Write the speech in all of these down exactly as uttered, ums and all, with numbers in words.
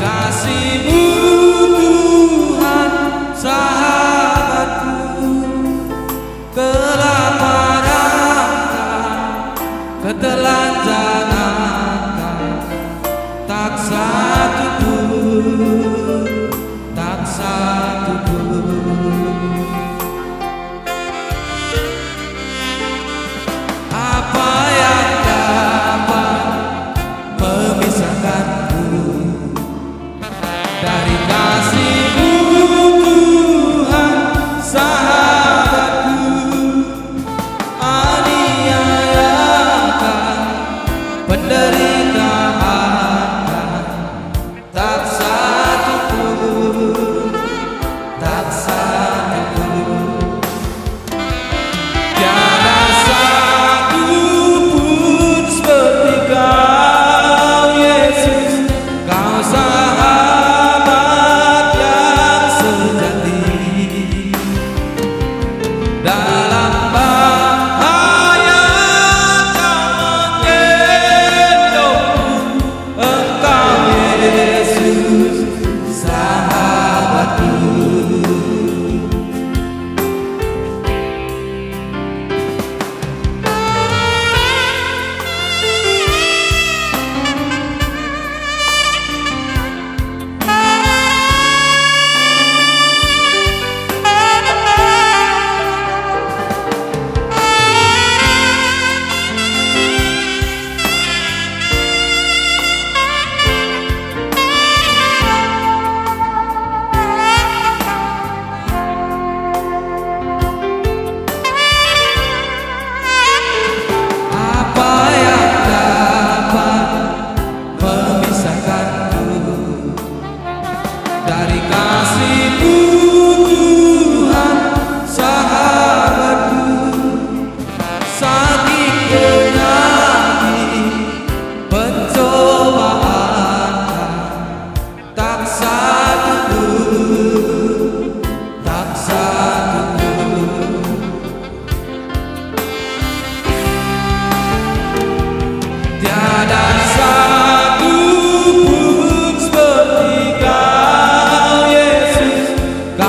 kasih-Mu Tuhan, sahabatku. Kelaparan, ketelanjangan, tak satu pun, tak satu pun. Apa yang dapat memisahkanku dari kasih-Mu Tuhan, sahabatku? Aniayakan, penderitaan, tak satu pun, tak satu pun. Tiada satu pun seperti Kau, Yesus. Kau sahabat yang sejati. Dalam bahaya Kau menggendongku. Engkau, Yesus, sahabatku. Apa yang dapat memisahkanku dari kasih-Mu Tuhan, sahabatku? Sakit penyakit, pencobaan, tak satu pun, tak satu pun. Tiada satu pun seperti Kau, Yesus.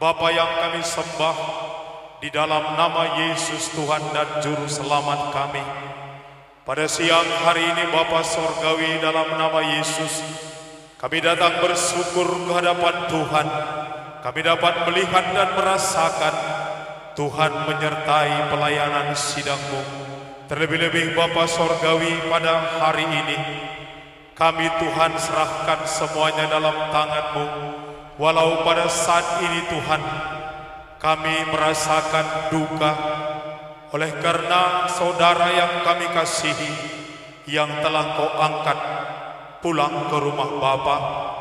Bapa yang kami sembah, di dalam nama Yesus Tuhan dan Juru Selamat kami, pada siang hari ini Bapa Sorgawi, dalam nama Yesus kami datang bersyukur ke hadapan Tuhan. Kami dapat melihat dan merasakan Tuhan menyertai pelayanan sidang-Mu. Terlebih-lebih Bapa Sorgawi, pada hari ini kami Tuhan serahkan semuanya dalam tangan-Mu. Walau pada saat ini Tuhan kami merasakan duka oleh karena saudara yang kami kasihi yang telah Kau angkat pulang ke rumah Bapa.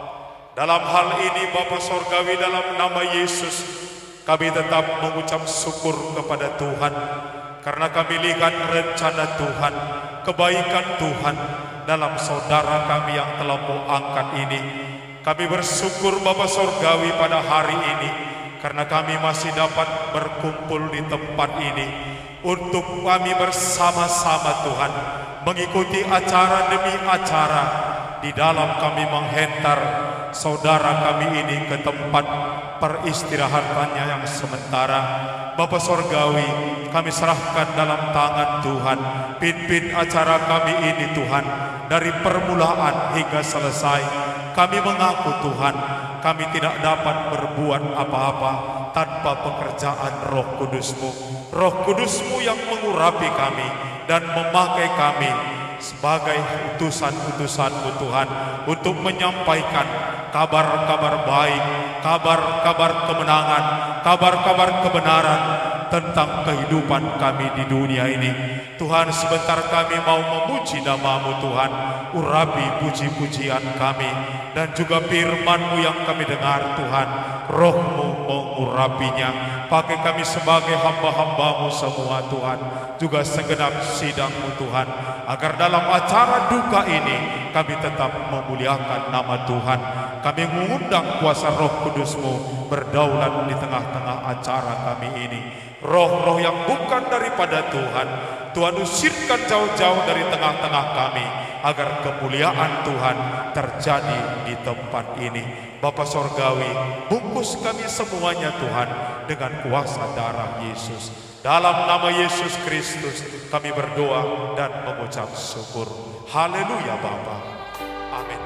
Dalam hal ini Bapa Sorgawi, dalam nama Yesus kami tetap mengucap syukur kepada Tuhan, karena kami lihat rencana Tuhan, kebaikan Tuhan dalam saudara kami yang telah Mau angkat ini. Kami bersyukur Bapa Sorgawi pada hari ini, karena kami masih dapat berkumpul di tempat ini untuk kami bersama-sama Tuhan mengikuti acara demi acara di dalam kami menghantar saudara kami ini ke tempat peristirahatannya yang sementara. Bapa Sorgawi, kami serahkan dalam tangan Tuhan. Pimpin acara kami ini Tuhan, dari permulaan hingga selesai. Kami mengaku Tuhan, kami tidak dapat berbuat apa-apa tanpa pekerjaan Roh Kudus-Mu. Roh Kudus-Mu yang mengurapi kami dan memakai kami sebagai utusan-utusan-Mu Tuhan, untuk menyampaikan kabar-kabar baik, kabar-kabar kemenangan, kabar-kabar kebenaran tentang kehidupan kami di dunia ini. Tuhan, sebentar kami mau memuji nama-Mu Tuhan. Urapi puji-pujian kami dan juga firman-Mu yang kami dengar Tuhan. Roh-Mu mengurapinya. Pakai kami sebagai hamba-hamba-Mu semua Tuhan, juga segenap sidang-Mu Tuhan, agar dalam acara duka ini kami tetap memuliakan nama Tuhan. Kami mengundang kuasa Roh Kudus-Mu berdaulat di tengah-tengah acara kami ini. Roh-roh yang bukan daripada Tuhan, Tuhan usirkan jauh-jauh dari tengah-tengah kami, agar kemuliaan Tuhan terjadi di tempat ini. Bapa Sorgawi, bungkus kami semuanya Tuhan dengan kuasa darah Yesus. Dalam nama Yesus Kristus kami berdoa dan mengucap syukur. Haleluya Bapa. Amin.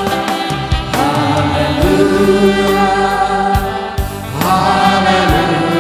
Hallelujah.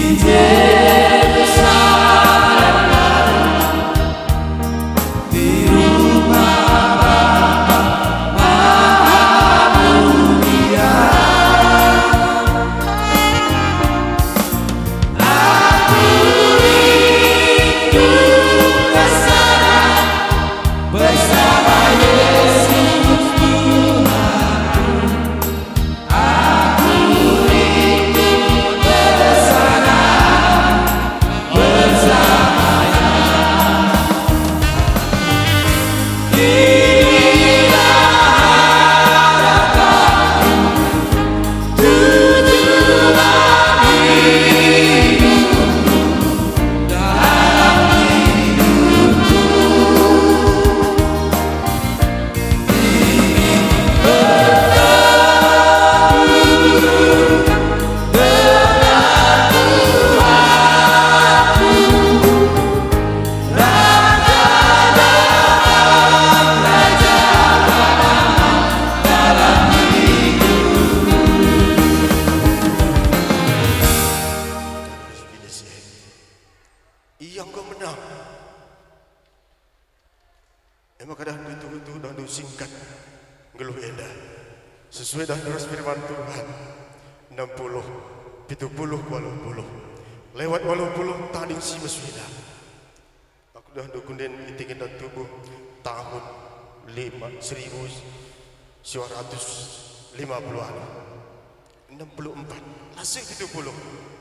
Emang kadang itu-itu dan singkat ngeluh endah sesuai dengan firman Tuhan enam puluh, tujuh puluh, walau puluh lewat walau puluh tanding si meswida aku dah dokunden itingin dan tubuh tahun lima seribu sembilan ratus lima puluh enam puluh empat langsung tujuh puluh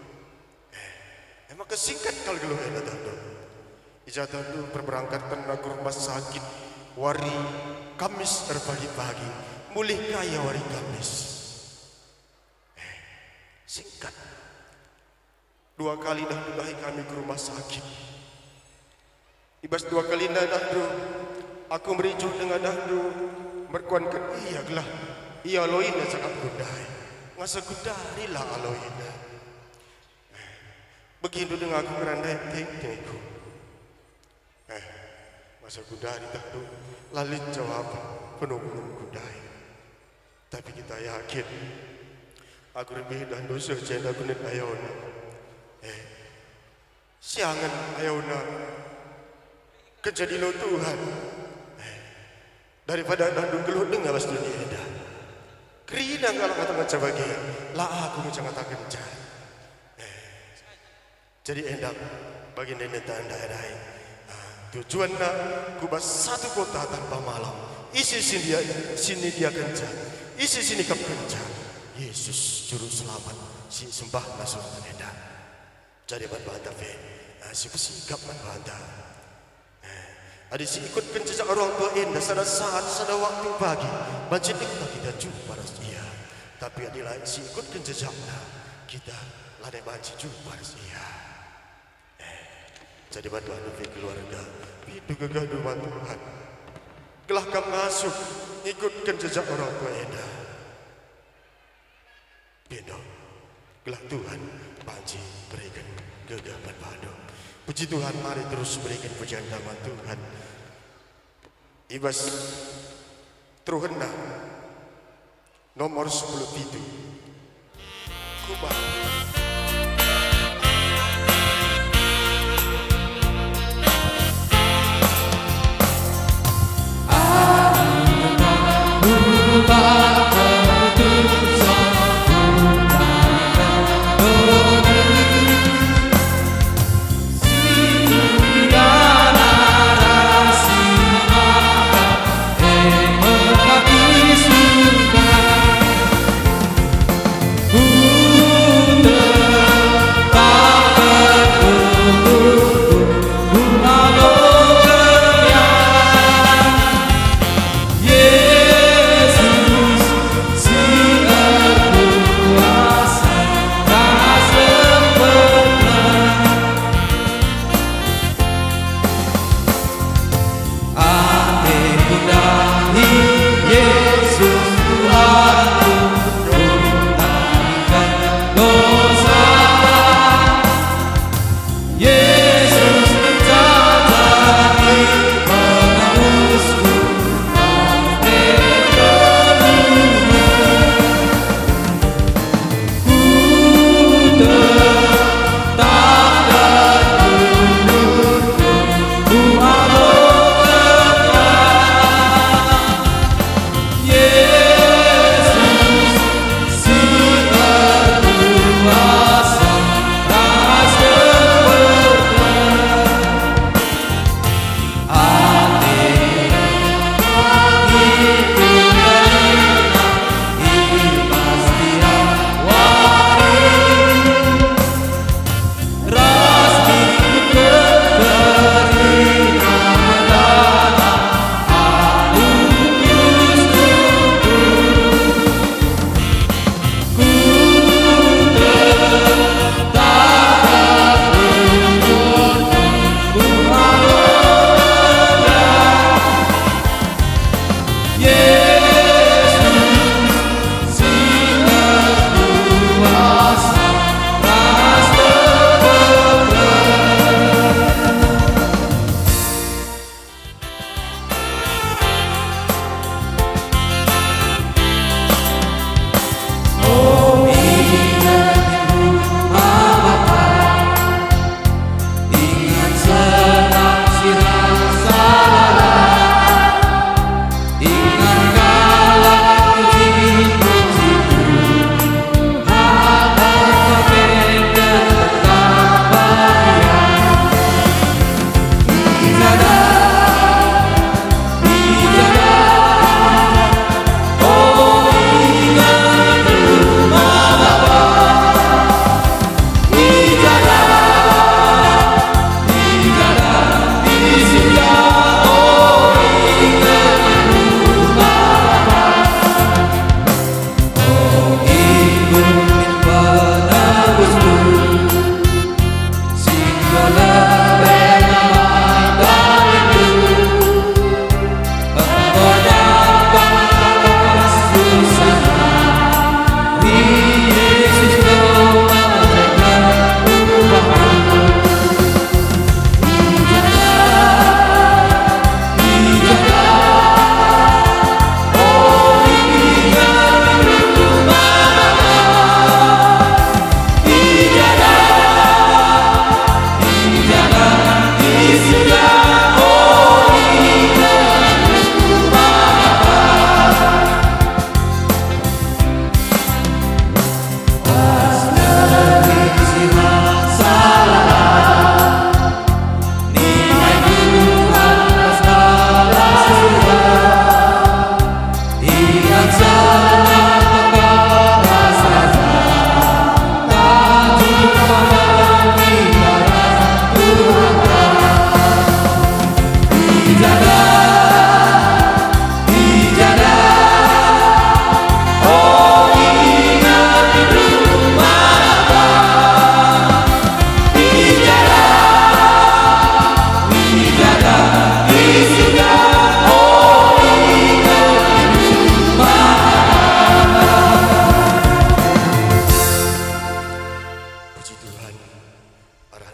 eh, emang kesingkat kalau ngeluh endah tandung ijazah dulu berberangkatan ke rumah sakit wari Kamis terbagi-bagi mulih kaya wari Kamis eh, singkat dua kali dah mulai kami ke rumah sakit ibas dua kali dah dahdu aku merijuk dengan dahdu berkuankan iya gelah iya aloina sangat gudai ngasa gudarilah aloina eh, begitu dengan aku kerandai tek-tekku eh masa gudari dahdu lalit jawab penuh-penuh gudai tapi kita yakin aku lebih dan dosa jenda kulit ayona eh siangan ayona kejadian Tuhan eh daripada dahdu geluh dengar pas dunia dah kerina kalau kata macam bagi lah aku macam kata kencan eh jadi endang bagi nenek tanda dai tujuan nak kubas satu kota tanpa malam isi sini dia sini dia kencang isi sini kap kencang Yesus juru selamat si sembah masuk menenda jadi berbantah fe si bersikap berbantah ada si ikut kencang orang tua indah sada saat sada waktu pagi bancin kita kita jumpa ras dia tapi adilah si ikut kencang kita ladai bancin jumpa ras dia jadi bantuan dari keluarga itu kegaduhan Tuhan gelah kamu masuk ikutkan jejak orang tua eda beda gelah Tuhan panci berikan gegabah padu puji Tuhan mari terus berikan pujian nama Tuhan ibas teruhena nomor sepuluh itu kubah Untuk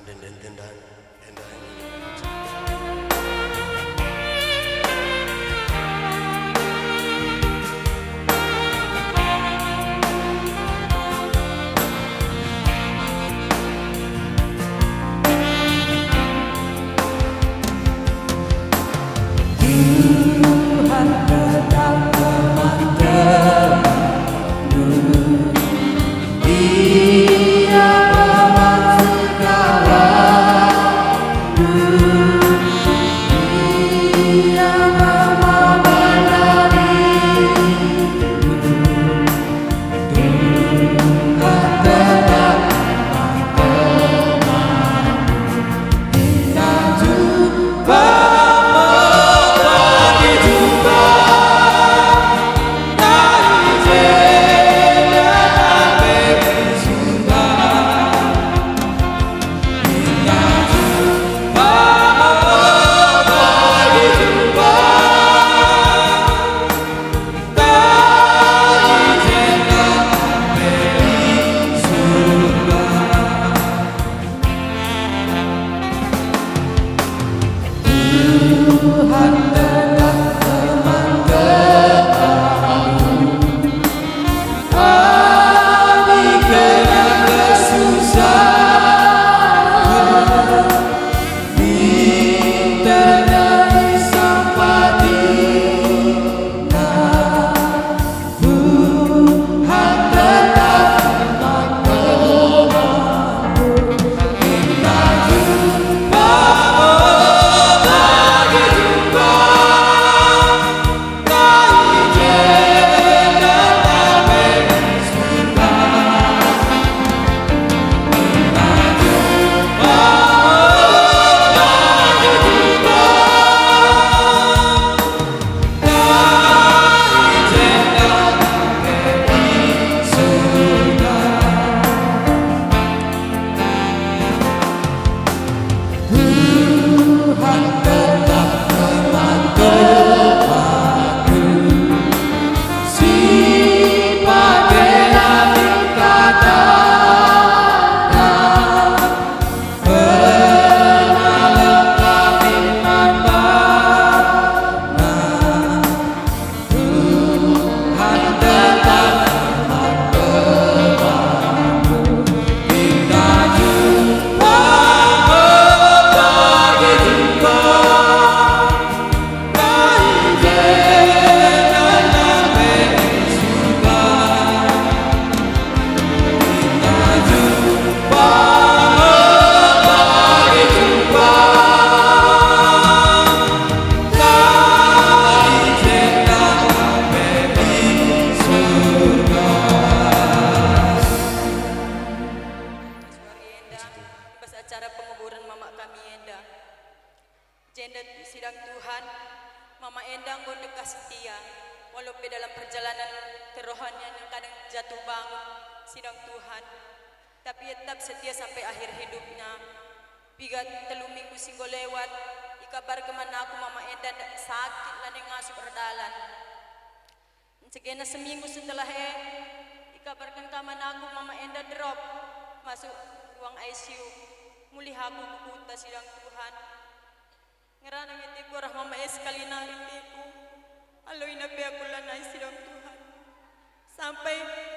anden den tendan enda ini. Jenda sidang Tuhan, Mama Endang gondeka setia, walaupun dalam perjalanan kerohanian yang kadang jatuh bangun sidang Tuhan, tapi tetap setia sampai akhir hidupnya. Bigat telu minggu singgo lewat, ikabar kemana aku Mama Endang sakit lan yang ngasuh berdalan. Segena seminggu setelah eh, ikabarkan kemana aku Mama Endang drop masuk ruang I C U, mulih aku kukuta sidang Tuhan. Ngerana ngitiku rah Mama es sekali naritiku, aloy na be aku lanay sidang Tuhan. Sampai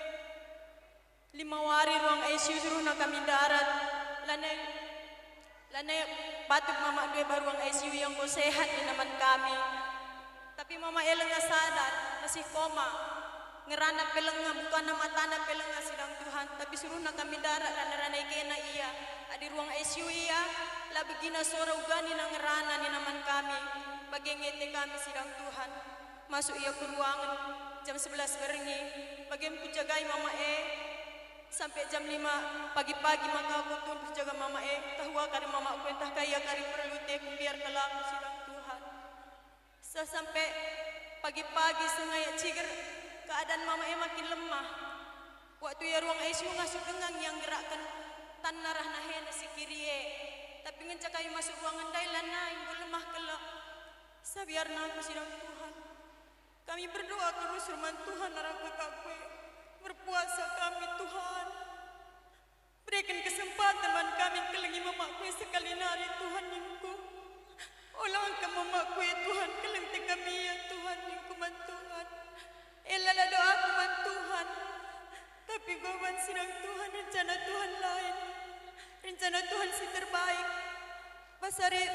lima hari ruang I C U suruh na kami darat, lanay lanay batuk Mama dua baru ruang I C U yang ko sehat ni naman kami. Tapi Mama Ella nga sadar, masih koma. Ngerana pelenga, bukan nama tanah pelenga sidang Tuhan. Tapi suruh na kami darat, rana-ranay kena iya. Adi ruang I C U iya, labi gina sora ugani na ngerana ni naman kami. Bagengete kami sidang Tuhan. Masuk iya ke ruangan, jam sebelas berengi. Bageng ku jagai Mama E. Sampai jam lima pagi-pagi maka aku tunduk jaga Mama E. Tahua kari Mama aku entah kaya kari perlu teku biar kelaku sidang Tuhan. Sampai pagi-pagi sengaja ciger keadaan Mama E makin lemah. Waktu ya ruang I C U ngasuh dengang yang gerakkan tan narah nahena si kirie. Tapi ngencakai masuk ruangan dailan naing lemah kelak. Sabiarna aku sidang Tuhan. Kami berdoa terus firman Tuhan narang kakakku. Berpuasa kami Tuhan. Berikan kesempatan man kami kelengi mamaku Jana Tuhan si terbaik. Pasari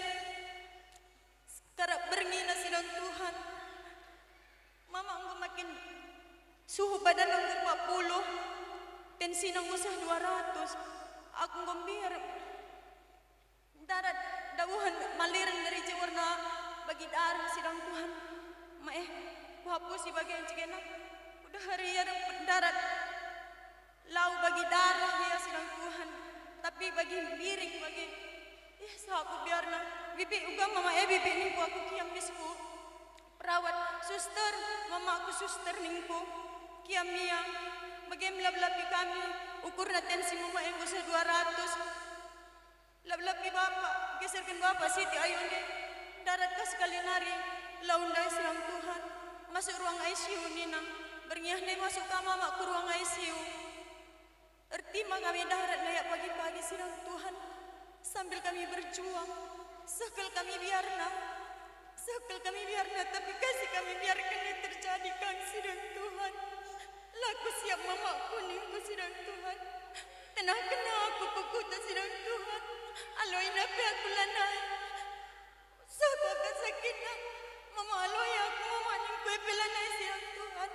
karak berngina sidang Tuhan. Mama anggo makin suhu badan anggo empat puluh. Tensi nang usah dua ratus. Aku ngombiar darat dawuhan maliran dari jawarna bagi darah sidang Tuhan. Ma eh hapus si bagian cigena. Udah hari ya darat lau bagi darah ya sidang Tuhan. Tapi bagi biring bagi ya sahaku biarna bibi uga mama eh bibi ningku aku kiam bisku perawat suster mama aku suster ningku kiam niang bagi melap-lapi kami ukur na tensi mama eh gusa dua ratus lap-lapi bapak geserkan bapak siti ayune darat kas sekali nari laundai sidang Tuhan masuk ruang I C U nina bernyah nih masuk ke mama ke ruang I C U. Ertima kami darat layak pagi-pagi sidang Tuhan sambil kami berjuang sekal kami biarna sekal kami biarna tapi kasih kami biarkan ini terjadi kan sidang Tuhan laku siap mama kuningku sidang Tuhan tenang kena aku kukuta sidang Tuhan aloy nabi aku lanai saka kasakina mama aloy aku mama ningku epelanai sidang Tuhan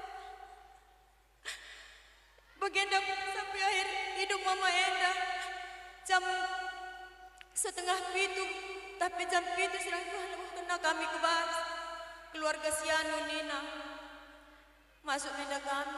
Bagenda sampai akhir hidup Mama Enda jam setengah pitu tapi jam pitu sedang Tuhan kena kami ke bas keluarga Sianu Nina masuk nenda kami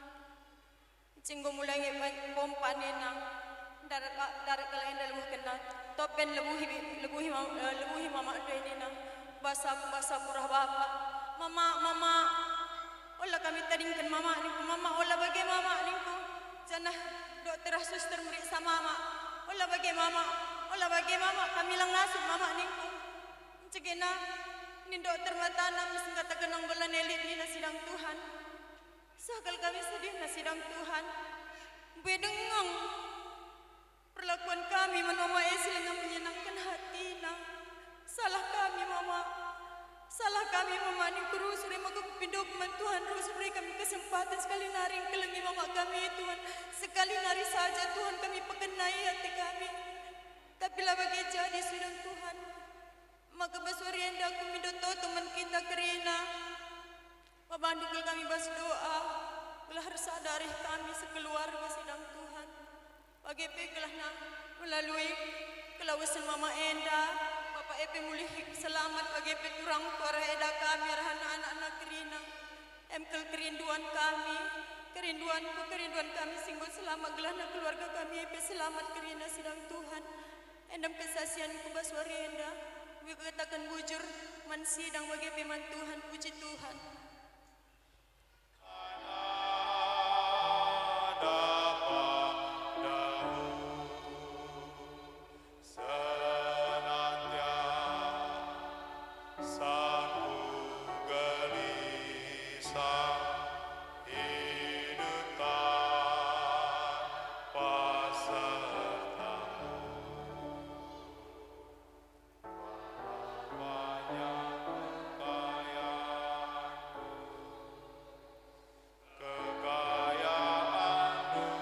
cinggo mulai pompa Nina darat darat kalau Enda lebuh kena topen lebuhi lebuhi lebuhi Mama Enda Nina basah basah kurah bapak Mama Mama olah kami tadingkan mama ningku mama olah bagi mama ningku janah dokter suster meriksa mama olah bagi mama olah bagi mama kami lang nasib mama ningku cegena ni dokter matana mesti kata kenang bulan elit ni nasidang Tuhan sakal kami sedih nasidang Tuhan bedengang perlakuan kami menoma esi dengan menyenangkan hati na salah kami mama salah kami mama ni kurus rema ku pindah Tuhan terus beri kami kesempatan sekali nari kelengi mama kami Tuhan sekali nari saja Tuhan kami perkenai hati kami tapi lah bagi jadi sidang Tuhan maka basuri enda aku minta teman kita kerina membandukul kami bas doa belah sadari kami sekeluarga sidang Tuhan bagi pekelah na melalui kelawasan mama Enda Bapak Epe mulih selamat bagi peturang para eda kami rahana anak-anak kerina emkel kerinduan kami kerinduanku kerinduan kami singgo selamat gelana keluarga kami Epe selamat kerina sidang Tuhan endam kesasianku baswari enda wiku katakan bujur man sidang bagi Epe man Tuhan puji Tuhan Kekayaan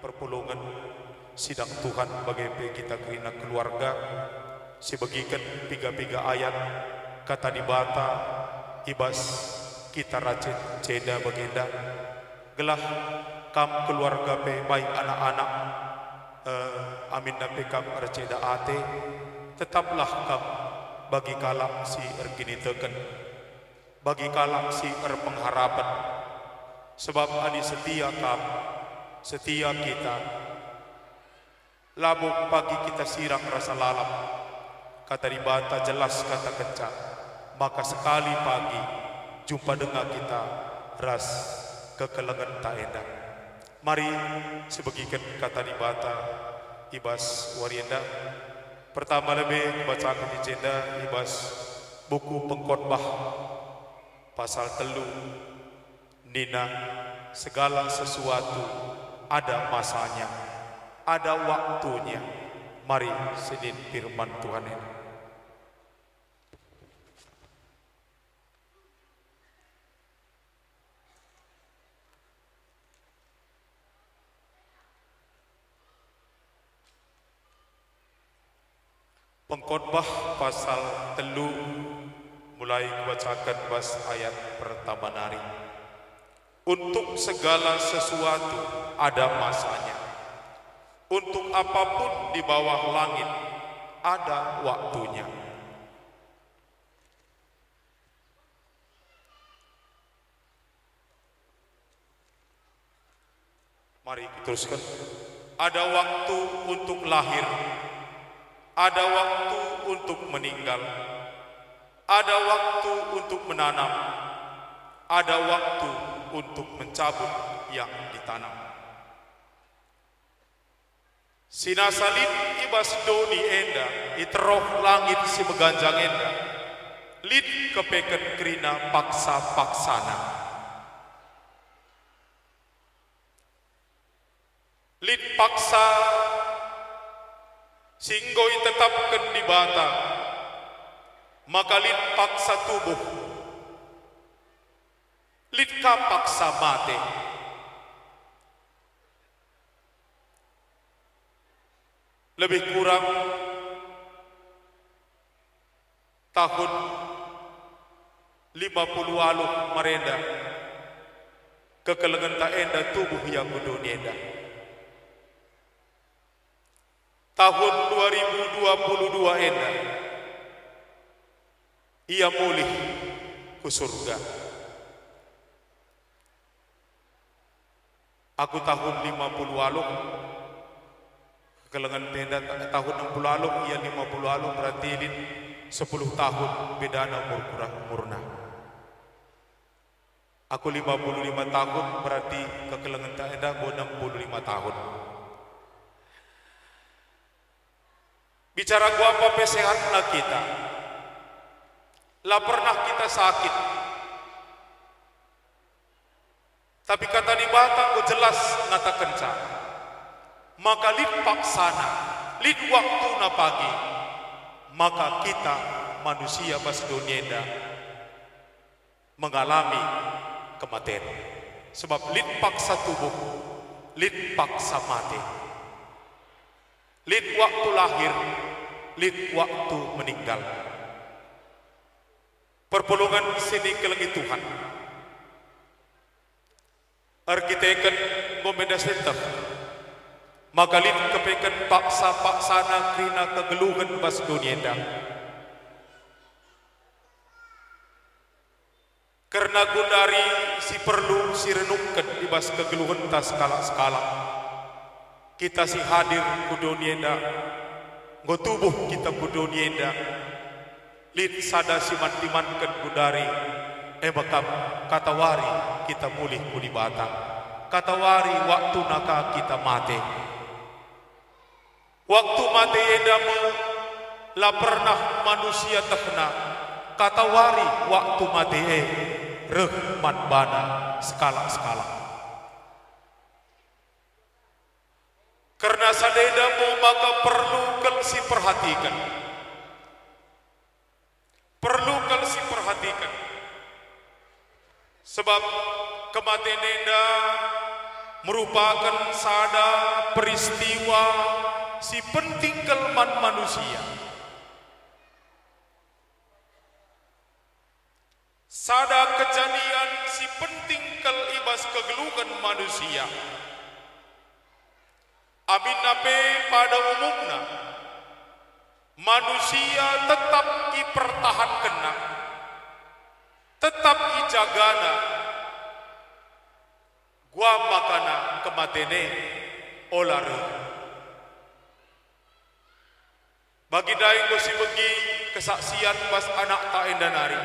perpulungan sidang Tuhan bagi kita kerina keluarga sebagikan piga-piga ayat kata dibata ibas kita racet ceda bagenda gelah kam keluarga pe baik anak-anak uh, amin nape kam arceda ate tetaplah kam bagi kalak si ergini teken bagi kalak si er pengharapan sebab adi setia kam setia kita labuk pagi kita sirang rasa lalap kata dibata jelas kata kencang maka sekali pagi jumpa dengan kita ras kekelengan tak enak mari sebagikan kata dibata ibas warienda pertama lebih bacakan di jenda ibas buku pengkhotbah pasal telu nina segala sesuatu ada masanya, ada waktunya. Mari sedin firman Tuhan ini. Pengkhotbah pasal telu mulai dibacakan bas ayat pertama nari. Untuk segala sesuatu ada masanya. Untuk apapun di bawah langit ada waktunya. Mari kita teruskan. Ada waktu untuk lahir, ada waktu untuk meninggal, ada waktu untuk menanam, ada waktu untuk mencabut yang ditanam. Sinasalin ibas doni enda itroh langit si beganjang enda lid kepeken kerina paksa paksana lid paksa singgoi tetapkan di bata maka lid paksa tubuh lid kapaksa mate lebih kurang tahun lima puluh alu marenda kekelengan tak enda tubuh yang dunia enda tahun dua ribu dua puluh dua enda ia mulih ke surga. Aku tahun lima puluh alu kekelengan tenda tahun enam puluh alu ia lima puluh alu berarti ini sepuluh tahun bedana umur kurang murna. Aku lima puluh lima tahun berarti kekelengan tenda enam puluh lima tahun. Bicara gua apa pesehat nak kita. Lah pernah kita sakit. Tapi kata di batang ku jelas nata kencang. Maka lid paksana, lid waktu na pagi. Maka kita manusia bas dunia mengalami kematian. Sebab lid paksa tubuh, lid paksa mati. Lid waktu lahir, lid waktu meninggal. Perpulungan sini kelengi Tuhan. Arkiteken ngomenda sentah. Maka lid kepeken paksa paksana krina kegeluhan bas dunia dah. Karena gundari si perlu si renungkan di bas kegeluhan tas skala-skala. Kita si hadir ku dunia dah. Ngo tubuh kita ku dunia dah. Lid sada si mantimankan gundari. Eh bakam kata wari kita mulih ku di batang. Kata wari waktu naka kita mati. Waktu mati edamu la pernah manusia terkena. Kata wari waktu mati eh rehman bana skala-skala. Karena sadedamu maka perlu kelsi perhatikan. Perlu kelsi perhatikan. Sebab kematian enda merupakan sada peristiwa si penting kelman manusia. Sada kejadian si penting kel ibas kegeluhan manusia. Amin nape pada umumnya manusia tetap dipertahankan, tetap dijagana, gua makana kematene olare. Bagi daing gosi begi kesaksian pas anak tak endanari.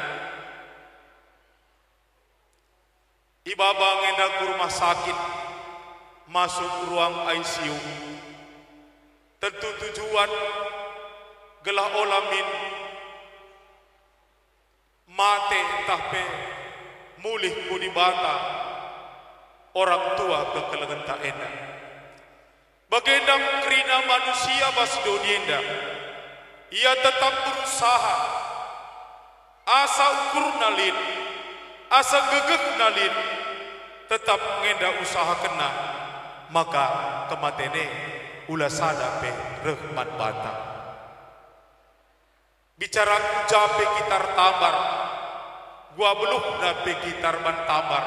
Ibabang endah ke rumah sakit, masuk ruang I C U. Tentu tujuan gelah olamin mate tahpe mulih kudi bata orang tua ke kelengan tak enak. Bagendam kerina manusia basdo dienda, ia tetap berusaha asa ukur nalin, asa gegek nalin, tetap ngenda usaha kena, maka kematene ulah sada pe rehmat bata. Bicara jape gitar tabar, gua belum nape gitar ban tabar.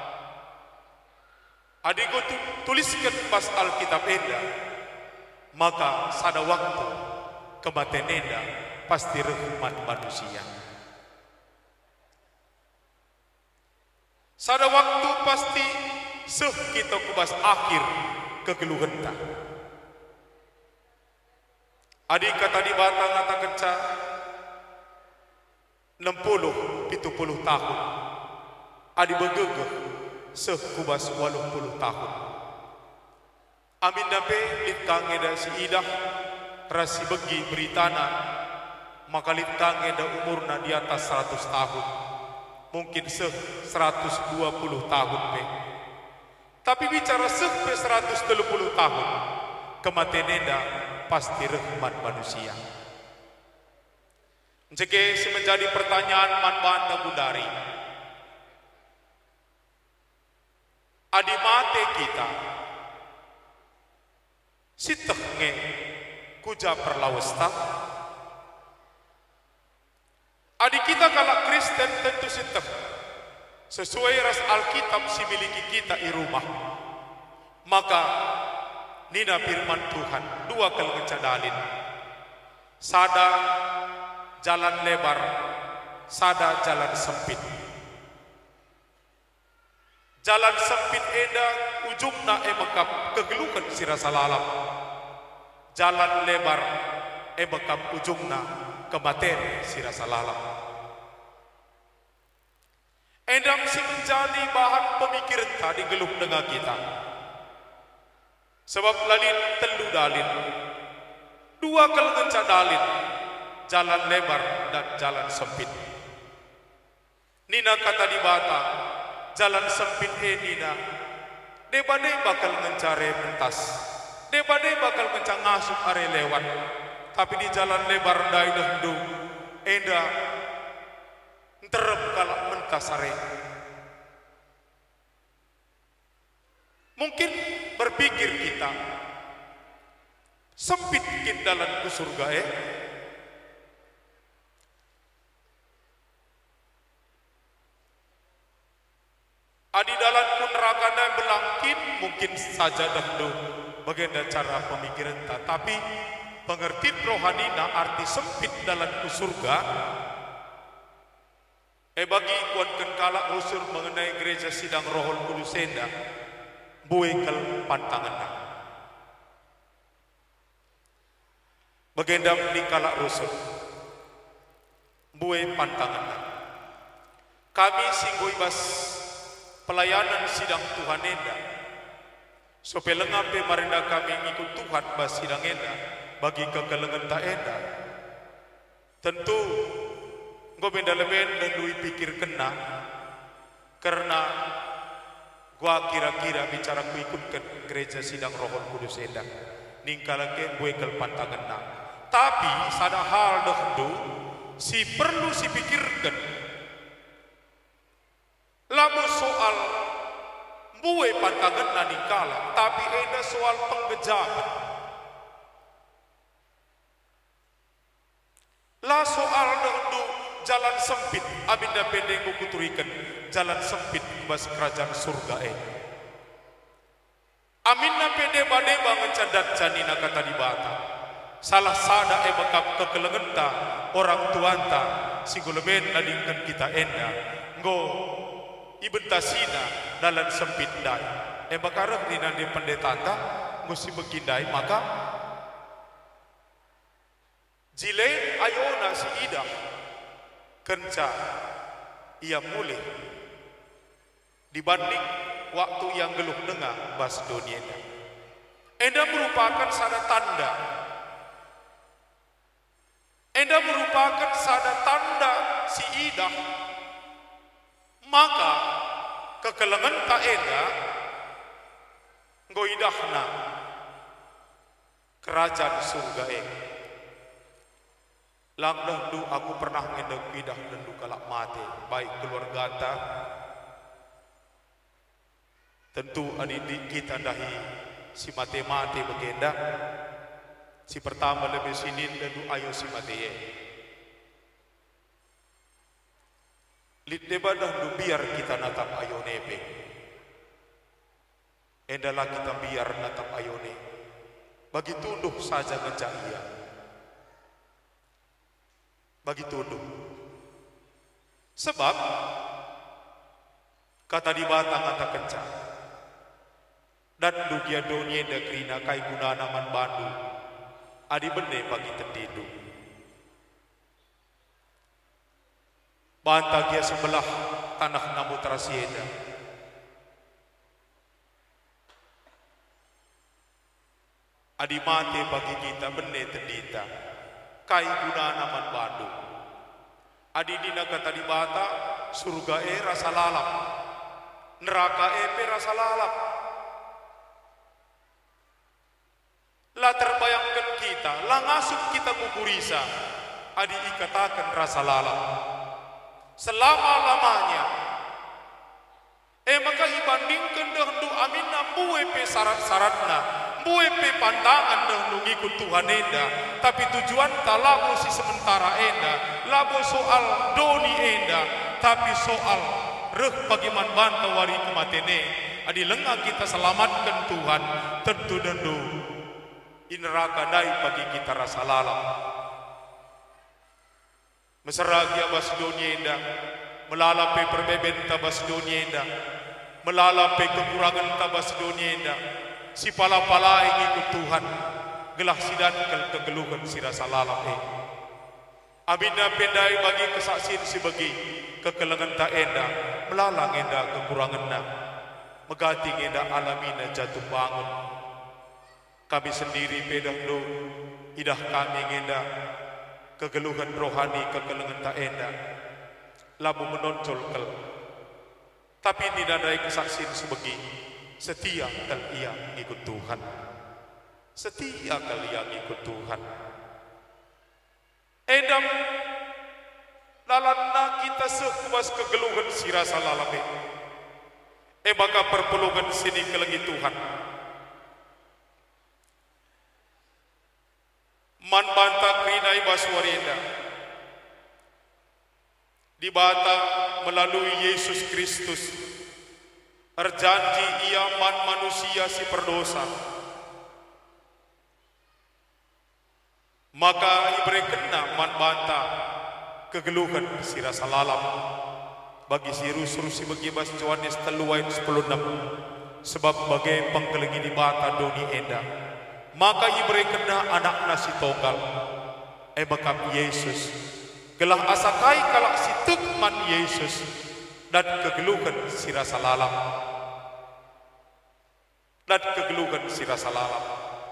Adik gua tu, tuliskan pas Alkitab enda, maka sada waktu kematian enda pasti rahmat manusia. Sada waktu pasti seh kita kubas akhir kegeluhan ta. Adik kata di bata ngata kenca enam puluh, tujuh puluh tahun. Adi begegeh seh kubas waluh puluh tahun. Amin dape litkang eda si idah rasi begi beritana, maka litkang eda umurna di atas seratus tahun. Mungkin seh seratus dua puluh tahun pe. Tapi bicara seh pe seratus tiga puluh tahun, kematian eda pasti rahmat manusia. Jika menjadi pertanyaan manban dan budari, adi mate kita siteh nge kuja perlawesta. Adi kita kalau Kristen tentu siteh sesuai ras Alkitab si miliki kita di rumah. Maka nina firman Tuhan dua kali ngecadalin, sada jalan lebar, sada jalan sempit. Jalan sempit eda ujungna emekap kegelukan sirasa lalap. Jalan lebar emekap ujungna kematian sirasa lalap. Endam si menjadi bahan pemikiran tadi geluh dengan kita. Sebab lalin telu dalin, dua kali ngecadalin, jalan lebar dan jalan sempit. Nina kata di bata, jalan sempit e nina, debade bakal mencari pentas, debade bakal mencang ngasuk are lewat. Tapi di jalan lebar dai dahdu, enda terep kalau mentas are. Mungkin berpikir kita, sempit kin dalam ke surga eh. Adi dalam pun neraka dan belangkin mungkin saja dahdu bagaimana cara pemikiran ta. Tapi pengertian rohani na arti sempit dalam ke surga eh bagi kuan kenkala rusur mengenai gereja sidang Rohul Kudus enda buekel pantangan. Bagendam di kala rusuk bue pantangan. Kami singgo ibas pelayanan sidang Tuhan enda supaya lengape marenda kami ikut Tuhan bas sidang enda bagi kekelengan tak enda. Tentu go benda leben dan lui pikir kena karena gua kira-kira bicara ku ikutkan gereja sidang Rohul Kudus enda ningkalake gue kel pantangan na. Tapi sada hal dahdu si perlu si pikirkan. Lamu soal Buwe pantangan nani kala, tapi eda soal penggejaman. La soal dondo jalan sempit, abinda pendeng kuturikan jalan sempit bas kerajaan surga eh. Aminna pede bade banget cadat janina kata di bata. Salah sada e bekap kekelengenta orang tuanta siguleben nadingkan kita enda ngo ibentasina dalam sempit dai e bakarek di nandi pendetanta musi begindai maka jile ayona si ida kenca ia mulai dibanding waktu yang geluh dengar bas dunia enda merupakan sada tanda enda merupakan sada tanda si idah maka kekelengan tak enda ngoidahna kerajaan surga eh lang dahdu aku pernah ngendeng idah dendu kalak mati baik keluarga ta tentu adik kita dahi si mati-mati begenda si pertama lebih sinin dendu ayo si mati ye lit deba dahdu biar kita natap ayo nebe endalah kita biar natap ayo ne bagi tunduh saja ngejak iya bagi tunduh sebab kata di batang kata kencang dan dugia dunia dekrina kai guna naman bandu adi bende bagi tendidu bantagia sebelah tanah namu terasieda adi mati bagi kita bende tendita kai guna naman bandu adi dina kata di bata surga e rasa lalap neraka e pe rasa lalap lah terbayangkan kita lah ngasup kita kukurisa adi ikatakan rasa lalap selama-lamanya eh maka ibandingkan dengan aminna buwe pe syarat-syaratna buwe pe pandangan dengan ngikut Tuhan enda tapi tujuan tak labo si sementara enda labo soal doni enda tapi soal reh bagaimana bantau wari kematene adi lengah kita selamatkan Tuhan tentu dendu neraka dai bagi kita rasa lalap mesra dia bas dunia indah melalape perbeben tabas dunia indah melalape kekurangan tabas dunia indah si pala-pala ikut Tuhan gelah sidan kegeluhan si rasa lalap eh abinda pendai bagi kesaksian si bagi kekelengan tak endah melalang endah kekurangan na megati endah alamina jatuh bangun kami sendiri pedah do idah kami ngenda kegeluhan rohani kegelengan tak endah labu menonjol kel tapi dinadai kesaksian sebegi setia kal ia ikut Tuhan setia kal ia ikut Tuhan endam lalana kita sekuas kegeluhan sirasa lalame eh maka perpelungan sini kelengi Tuhan man banta krinai baswarenda di bata melalui Yesus Kristus terjanji ia man manusia si perdosa maka ibere kena man banta kegeluhan si rasa lalap bagi si rusur si begibas Yohanes teluain sepuluh enam sebab bagai pengkelengi di bata doni enda maka ibere kena anak nasi tonggal eh bakap Yesus gelah asakai kalak si tukman Yesus dan kegeluhan si rasa lalap dan kegeluhan si rasa lalap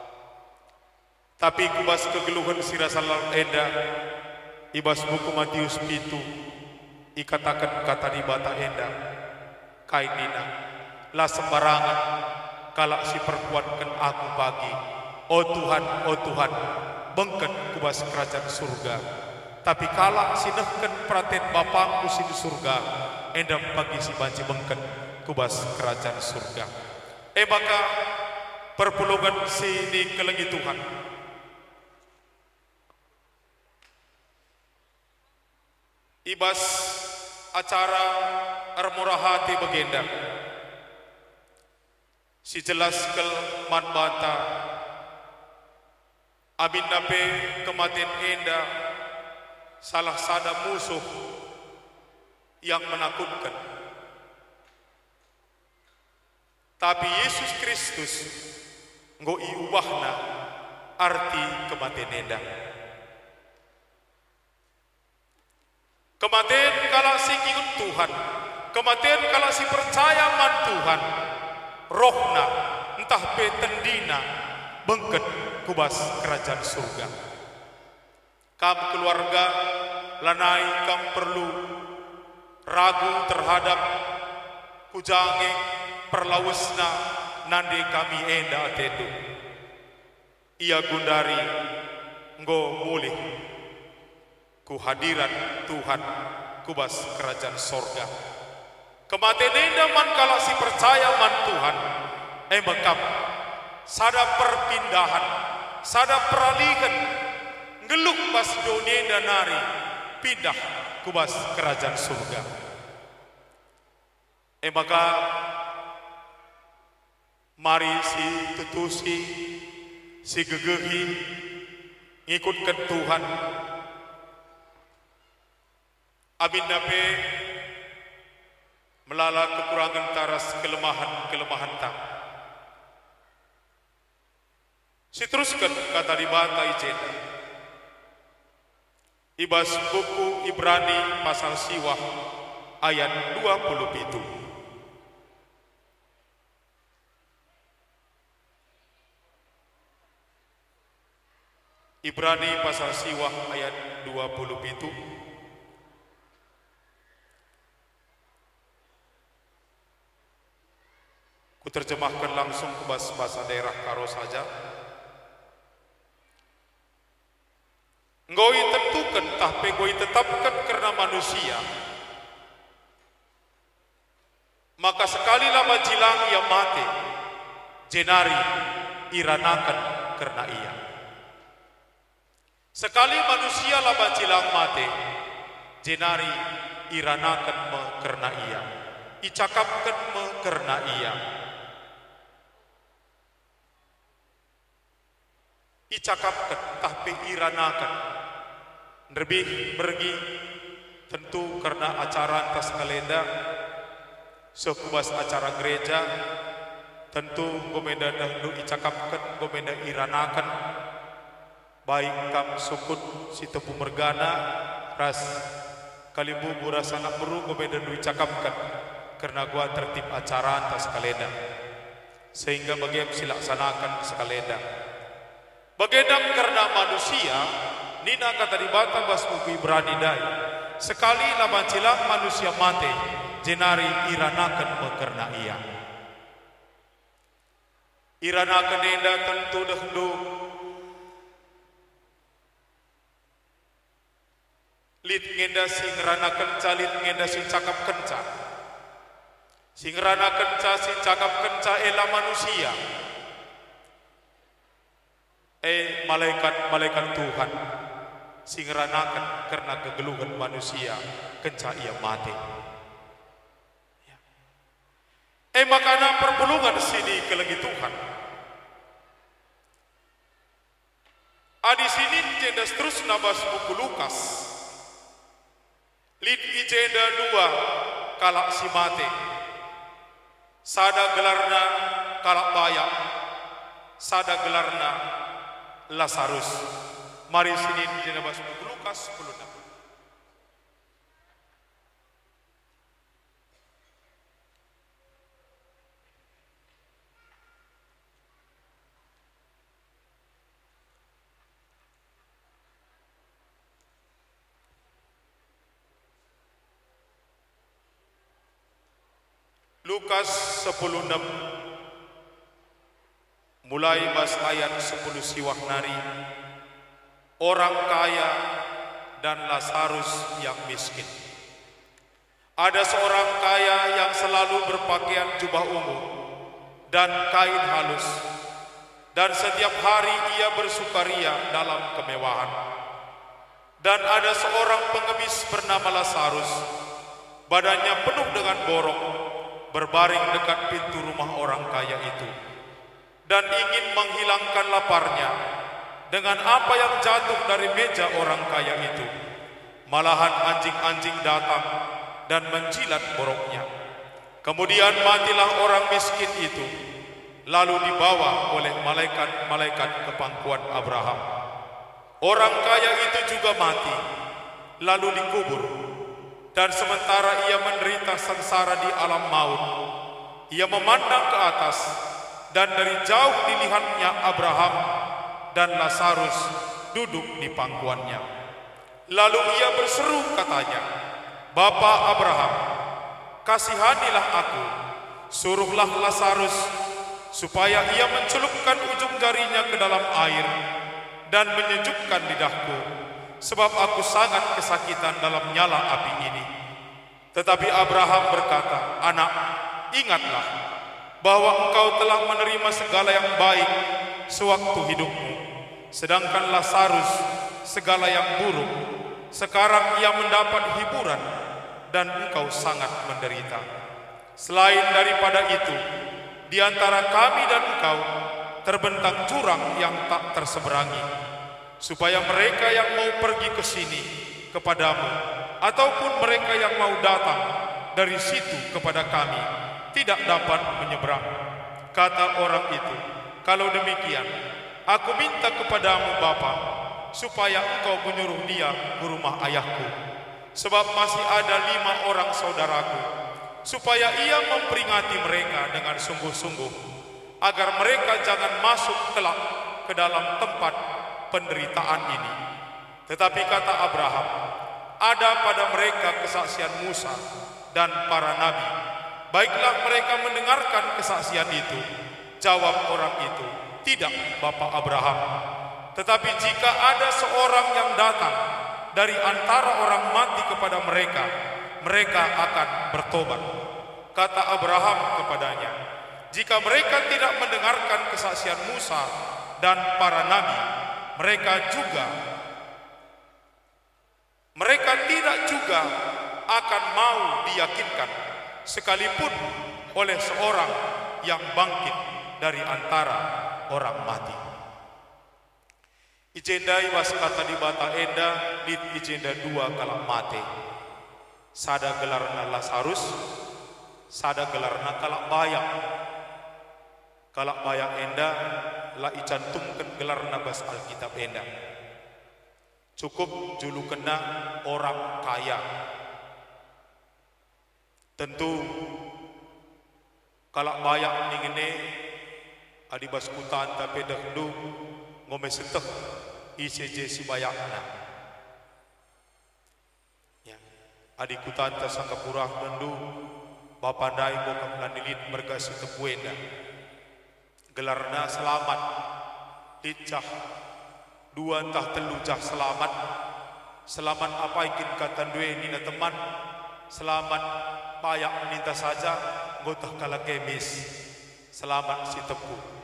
tapi kubas kegeluhan si rasa lalap enda ibas buku Matius pitu ikatakan kata di bata enda kainina lah sembarangan kalak si perkuatkan aku pagi oh Tuhan, oh Tuhan, bengket kubas kerajaan surga. Tapi kalak sinehken praten Bapakku si di surga, endam pagi si banci bengket kubas kerajaan surga. Eh maka perpulungan sini kelengi Tuhan. Ibas acara armurah hati bagenda. Si jelas kel man banta. Amin nape kematian enda salah sada musuh yang menakutkan. Tapi Yesus Kristus nggo iubahna arti kematian enda. Kematian kala si ngikut Tuhan, kematian kala si percaya man Tuhan, rohna entah petendina bengket kubas kerajaan surga. Kam keluarga lanai kam perlu ragu terhadap kujange perlawesna nande kami enda atedu. Ia gundari nggo mulih kuhadiran Tuhan kubas kerajaan sorga. Kematian enda man kala si percaya man Tuhan eh bekap sada perpindahan, sada peralihan ngeluk bas dunia dan nari pindah kubas kerajaan surga. Eh maka mari si tutusi si gegehi ngikutkan Tuhan. Amin nape melala kekurangan taras kelemahan-kelemahan tak. Si teruskan kata di bata ijena. Ibas buku Ibrani pasal siwah ayat dua puluh itu. Ibrani pasal siwah ayat dua puluh itu. Kuterjemahkan langsung ke bahasa daerah Karo saja. Ngoi tentukan tapi ngoi tetapkan karena manusia. Maka sekali lama jilang ia mati, jenari iranakan karena ia. Sekali manusia lama jilang mati, jenari iranakan me karena ia. Icakapkan me karena ia. Icakapkan tapi iranakan. Lebih pergi tentu karena acara atas kalenda sekubas acara gereja tentu gomenda dahulu icakapkan gomenda iranakan baik kam sukut si tepu mergana ras kalibu buras anak beru gomenda dahulu icakapkan karena gua tertib acara atas kalenda sehingga bagian silaksanakan sekalenda bagian karena manusia Nina kata di bata bas buku Ibrani dai. Sekali laban cilang manusia mati, jenari iranakan mekerna ia. Iranakan enda tentu dahulu lit ngenda sing rana kenca, lit ngenda sing cakap kenca. Sing rana kenca, sing cakap kenca ela manusia. Eh malaikat-malaikat Tuhan sing ranakan karena kegeluhan manusia kenca ia mati. Ya. Eh makana perpulungan sini kelagi Tuhan. Adi sini jenda terus nabas buku Lukas. Lid ijenda dua kalak si mati. Sada gelarna kalak bayak. Sada gelarna Lazarus. Mari sini jenda bas buku Lukas sepuluh enam. Lukas sepuluh enam mulai bas ayat sepuluh siwah nari. Orang kaya dan Lazarus yang miskin. Ada seorang kaya yang selalu berpakaian jubah ungu dan kain halus, dan setiap hari ia bersukaria dalam kemewahan. Dan ada seorang pengemis bernama Lazarus, badannya penuh dengan borok, berbaring dekat pintu rumah orang kaya itu, dan ingin menghilangkan laparnya dengan apa yang jatuh dari meja orang kaya itu. Malahan anjing-anjing datang dan menjilat boroknya. Kemudian matilah orang miskin itu, lalu dibawa oleh malaikat-malaikat ke pangkuan Abraham. Orang kaya itu juga mati, lalu dikubur. Dan sementara ia menderita sengsara di alam maut, ia memandang ke atas, dan dari jauh dilihatnya Abraham dan Lazarus duduk di pangkuannya. Lalu ia berseru katanya, "Bapa Abraham, kasihanilah aku, suruhlah Lazarus supaya ia mencelupkan ujung jarinya ke dalam air dan menyejukkan lidahku, sebab aku sangat kesakitan dalam nyala api ini." Tetapi Abraham berkata, "Anak, ingatlah bahwa engkau telah menerima segala yang baik sewaktu hidupmu, sedangkan Lazarus segala yang buruk. Sekarang ia mendapat hiburan dan engkau sangat menderita. Selain daripada itu, di antara kami dan engkau terbentang jurang yang tak terseberangi, supaya mereka yang mau pergi ke sini kepadamu, ataupun mereka yang mau datang dari situ kepada kami, tidak dapat menyeberang." Kata orang itu, "Kalau demikian, aku minta kepadamu Bapa, supaya engkau menyuruh dia ke rumah ayahku, sebab masih ada lima orang saudaraku, supaya ia memperingati mereka dengan sungguh-sungguh, agar mereka jangan masuk kelak ke dalam tempat penderitaan ini." Tetapi kata Abraham, "Ada pada mereka kesaksian Musa dan para nabi. Baiklah mereka mendengarkan kesaksian itu." Jawab orang itu, "Tidak, Bapa Abraham. Tetapi jika ada seorang yang datang dari antara orang mati kepada mereka, mereka akan bertobat." Kata Abraham kepadanya, "Jika mereka tidak mendengarkan kesaksian Musa dan para nabi, mereka juga mereka tidak juga akan mau diyakinkan, sekalipun oleh seorang yang bangkit dari antara orang mati." Ijendai was kata di bata enda di ijenda dua kalak mate. Sada gelarna Lazarus, sada gelarna kalak bayang. Kalak bayang enda la icantumkan gelarna bas Alkitab enda. Cukup julu kena orang kaya. Tentu kalak bayang ningene adibas kutan tapi dahdu ngome seteh I C J si bayakna. Ya, adi kutan ta sangkapurah dendu bapandai bokap landilit mergasi tepuenda. Gelarna selamat licah dua entah telu cah selamat. Selamat apa ikin kata due nina teman. Selamat payak minta saja gotah kala kemis. Selamat si tepu.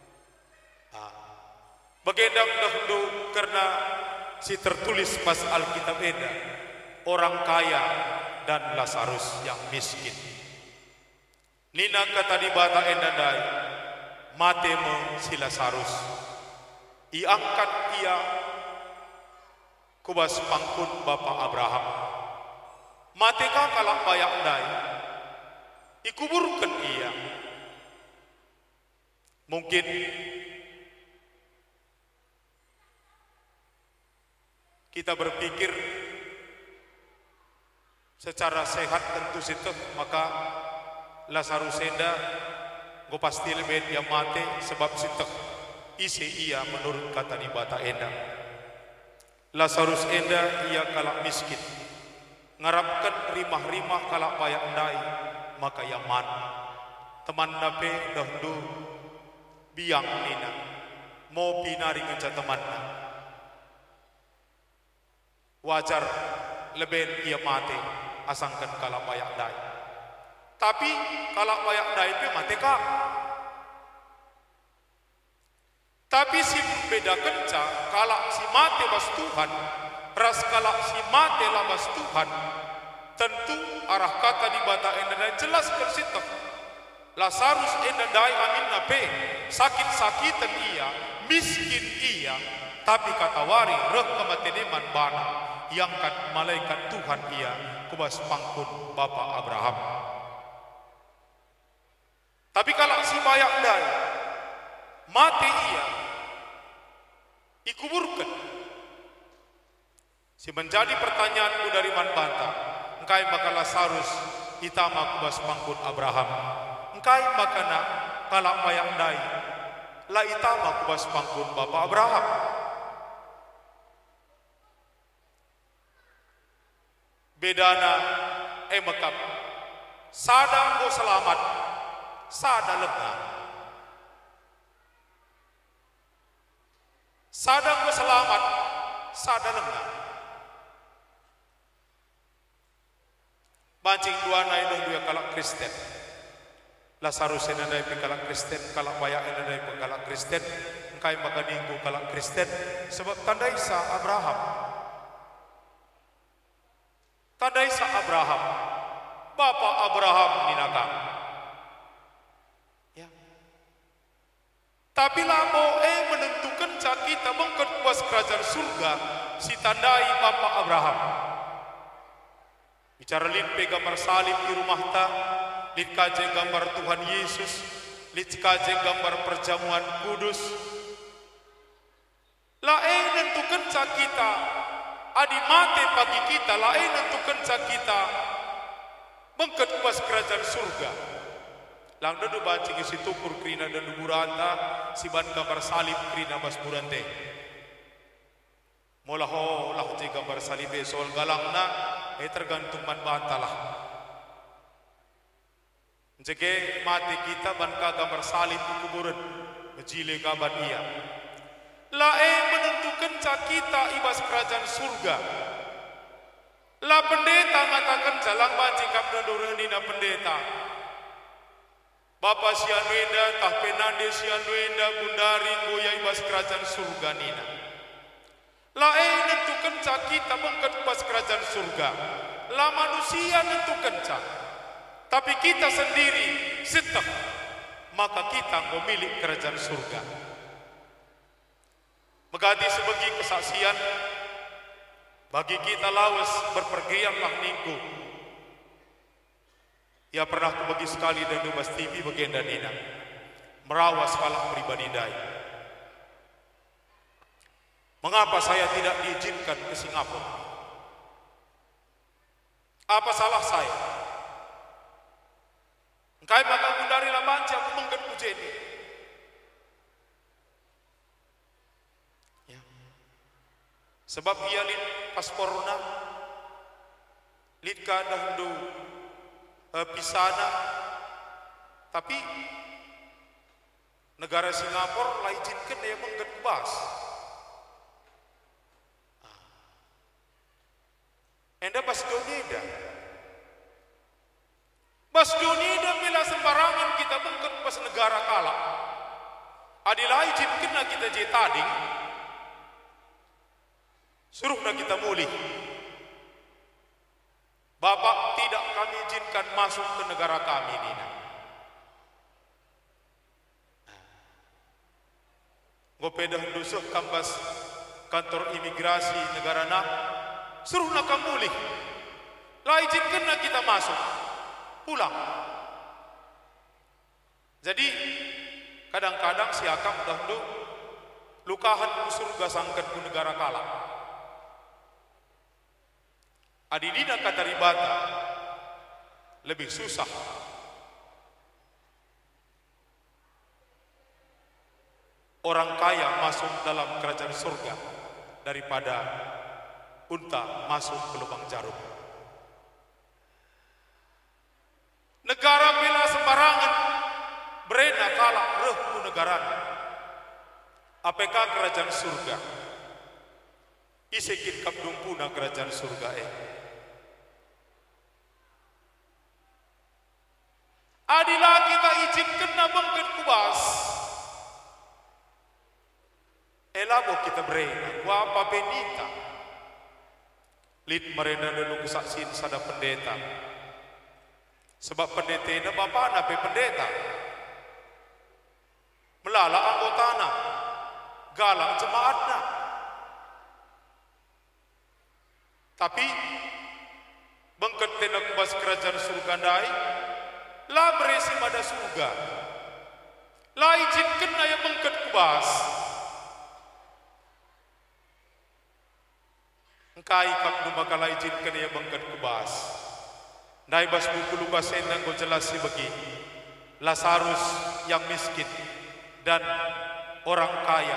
Bagedang dahulu karena si tertulis pas Alkitab eda, orang kaya dan Lazarus yang miskin. Nina kata di bata endandai, matemo si Lazarus. Iangkat ia kubas pangkut Bapak Abraham. Mateka kalak bayak dai, ikuburkan ia. Mungkin kita berpikir secara sehat tentu situ, maka Lazarus enda go pasti lebih dia mati sebab situ isi ia menurut kata di bata enda. Lazarus enda ia kalak miskin, ngarapkan rimah-rimah kalak payak ndai, maka yaman teman nape dahdu biang nina mau pinari ngeca temanna. Wajar lebih ia mati asangkan kalak bayak dai. Tapi kalak bayak dai pe mate ka. Tapi si beda kenca kalak si mate bas Tuhan, ras kalak si mate labas Tuhan, tentu arah kata di bata enda jelas kersitok. Lazarus enda dai amin nape, sakit-sakitan ia, miskin ia, tapi kata wari reh kemateneman bana, yang kat malaikat Tuhan ia kubas pangkun Bapa Abraham. Tapi kalau si bayak dai mati ia ikuburkan. Si menjadi pertanyaanku dari man banta, engkai maka Lazarus itama kubas pangkun Abraham. Engkai makana kalak bayak dai la itama kubas pangkun Bapa Abraham. Bedana emakap sada go selamat, sada lega. Sada go selamat, sada lega. Bancing dua naik dong dua kalak Kristen. Lazarus ena dai pe kalak Kristen, kalak bayak ena dai pe kalak Kristen. Engkai maka minggu kalak Kristen sebab tandai sa Abraham. Tandai sa Abraham, Bapa Abraham ninaka. Ya. Tapi lamo eh menentukan cak kita mengket puas kerajaan surga si tandai Bapa Abraham. Bicara lin pe gambar salib di rumah ta, lin kaje gambar Tuhan Yesus, lin kaje gambar perjamuan kudus. La eh nentukan cak kita adi mate pagi kita lain nentukan cak kita mengket puas kerajaan surga. Lang dadu bancing isi tukur krina dan buranta si ban gambar salib krina bas burante. Molaho lah je gambar salib soal galangna eh tergantung man bantalah. Jege mate kita ban ka gambar salib kuburan bejile gaban ia. Lae menentukan cak kita ibas kerajaan surga. La pendeta ngatakan jalan bancing kapna dorendina pendeta. Bapa sian wenda tah penande sian wenda gundari goya ibas kerajaan surga nina. Lae nentukan cak kita mengket ibas kerajaan surga. La manusia nentukan cak. Tapi kita sendiri setek maka kita memilih kerajaan surga. Megati sebagi kesaksian bagi kita lawas berpergianlah ningku. Ya pernah ku bagi sekali dan dubas T V bagian dan ina merawas kalak pribadi dai. Mengapa saya tidak diizinkan ke Singapura? Apa salah saya? Engkai bakal kundari lamanci aku mengget kujeni. Sebab ia lin pasporna lin kadahdu uh, pisana, tapi negara Singapura lah izinkan dia mengget bas. Enda bas donida, bas donida bila sembarangan kita mengget bas negara kalak. Adilah izinkan kita je tading. Suruhlah kita mulih. Bapak tidak kami izinkan masuk ke negara kami ini. Gopedah dusuh kampas kantor imigrasi negara na. Suruhlah kamu mulih. Lah izinkanlah kita masuk. Pulang. Jadi kadang-kadang si akam dahulu lukahan surga sangkat ku negara kalah. Adidina kata ribata lebih susah. Orang kaya masuk dalam kerajaan surga daripada unta masuk ke lubang jarum. Negara bila sembarangan berena kalah rehku negara. Apakah kerajaan surga? Isekin kapdumpuna kerajaan surga eh. Adilah kita izinkan na bangkat kubas. Elabo kita berena, wapa penita. Lid merena dulu kesaksin sada pendeta. Sebab pendeta na bapa na pe pendeta. Melala anggotana, galang jemaatna. Tapi bangkat tena kubas kerajaan surga dai, la beresi pada surga. La izinkan na yang bangkat kubas. Engkai kap dumakala izinkan ya bangkat kubas. Dai bas buku Lukas endang ko jelasi bagi Lazarus yang miskin dan orang kaya.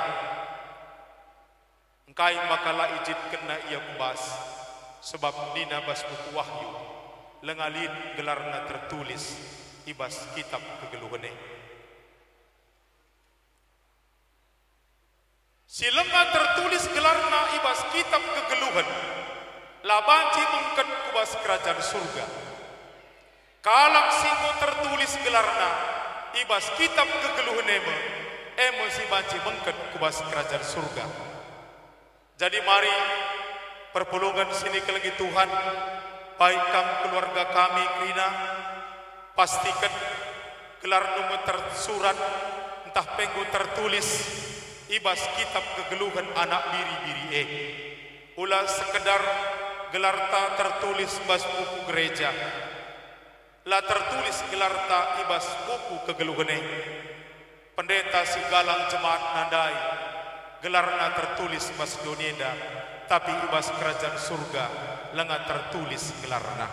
Engkai makala izinkan na ia kubas. Sebab dina bas buku Wahyu lengalin gelarna tertulis ibas kitab kegeluhane. Silenga tertulis gelarna ibas kitab kegeluhan. Labanci mengket kubas kerajaan surga. Kalang singo tertulis gelarna ibas kitab kegeluhan eme. Eme si banci mengket kubas kerajaan surga. Jadi mari perpulungan sini kelagi Tuhan. Baik kami keluarga kami krina. Pastikan gelar nomor tersurat. Entah penggo tertulis ibas kitab kegeluhan anak biri-biri eh. Ulah sekedar gelarta tertulis bas buku gereja. La tertulis gelarta ibas buku kegeluhan eh. Pendeta si galang jemaat nandai. Gelarna tertulis bas donienda. Tapi ibas kerajaan surga lenga tertulis gelarna.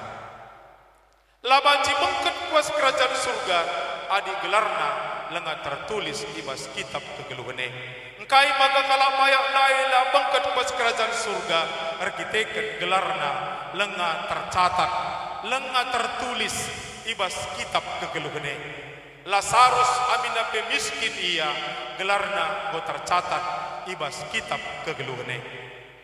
Labanci mengket kuas kerajaan surga adi gelarna lenga tertulis ibas kitab kegeluhane. Engkai maka kala mayak laila bangkat kuas kerajaan surga arkiteken gelarna lenga tercatat lenga tertulis ibas kitab kegeluhane. Lazarus amina pemiskin ia gelarna go tercatat ibas kitab kegeluhane.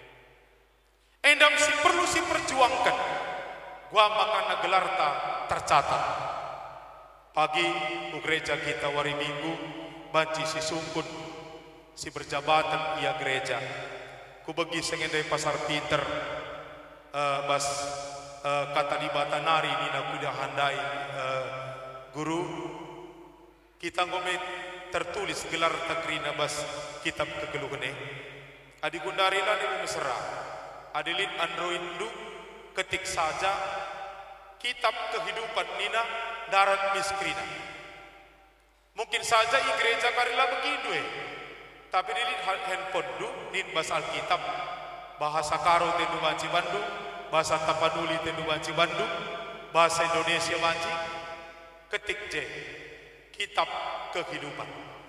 Endam si perlu si perjuangkan. Gua makan gelarta tercatat. Pagi ku gereja kita wari minggu banci si sungkun si berjabatan ia gereja. Ku bagi sengendai pasar pinter uh, bas uh, kata di bata nari nina kuda handai uh, guru kita ngomit tertulis gelar takrina bas kitab kegeluhane. Adi gundari lah ni mesra. Adilin android du ketik saja kitab kehidupan nina darat miskrina. Mungkin saja i gereja karila begitu eh. Tapi dilin handphone du nin bas alkitab bahasa karo tendu banci Bandung, bahasa Tapanuli tendu banci Bandung, bahasa Indonesia banci ketik je kitab kehidupan.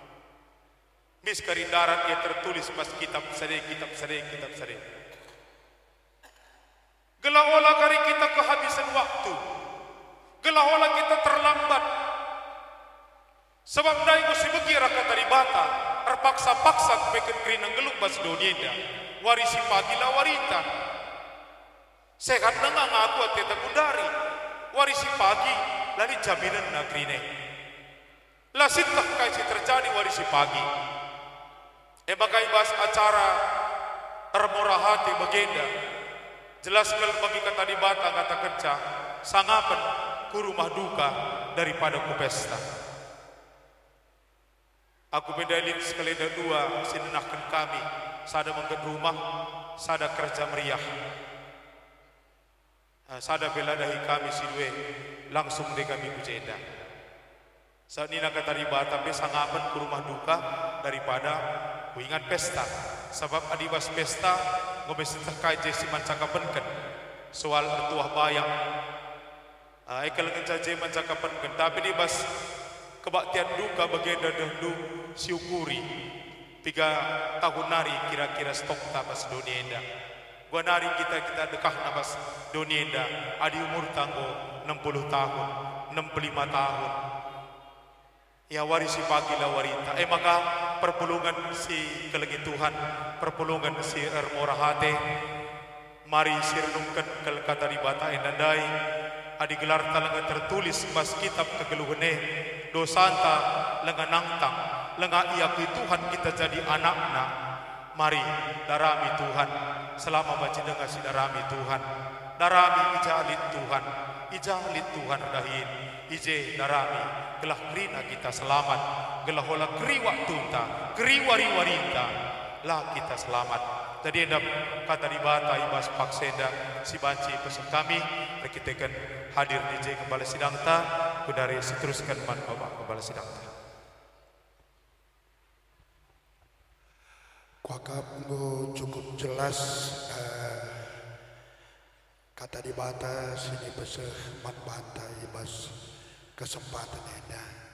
Miskari darat ia tertulis pas kitab sering kitab sering kitab sering. Gelahola kari kita kehabisan waktu. Gelahola kita terlambat. Sebab dai ko sibagi raka dari bata, terpaksa-paksa peken kerinang geluk bas donienda. Warisi pagi la warita. Sehat nanga ngaku ateta kundari. Warisi pagi lani jaminan na krine. Lasitlah kaisi terjadi warisi pagi. E bagai bas acara termurah hati bagenda. Jelaskan bagi kata di bata kata kerja sangapan ku rumah duka daripada ku pesta. Aku bedalin sekali dan dua sinenahkan kami sada mengget rumah sada kerja meriah. Sada bela dahi kami sidwe langsung de kami ku jeda. Saat ini kata di bata pe sangapan ku rumah duka daripada ku ingat pesta. Sebab adibas pesta ngobes terkait si mancakapenken soal artuah bayang. Ekal ngejaje mancakapenken tapi di bas kebaktian duka bagian dahulu siukuri tiga tahun nari kira-kira stok tabas donienda. Gua nari kita kita dekah nabas donienda adi umur tanggo enam puluh tahun, enam puluh lima tahun. Ya warisi pagi la warita. Eh maka perpulungan si kelagi Tuhan, perpulungan si ermorahate. Mari sirnungkan kel kata di bata endandai adi gelar talanga tertulis bas kitab kegeluhene dosanta lenga nangtang lenga iakui Tuhan kita jadi anakna. Mari darami Tuhan selama baca dengar si darami Tuhan, darami ijalit Tuhan, ijalit Tuhan dahin ije darami gelah krina kita selamat, gelah hola keri waktunta keri wari-warinta lah kita selamat. Jadi endap kata dibata ibas paksenda si banci pesan kami rekitekan hadir di J kepala sidang ta kudari seteruskan man bapak kepala sidang ta. Kuakap nggo cukup jelas uh, kata dibata sini besar mat bantai ibas kesempatan enda.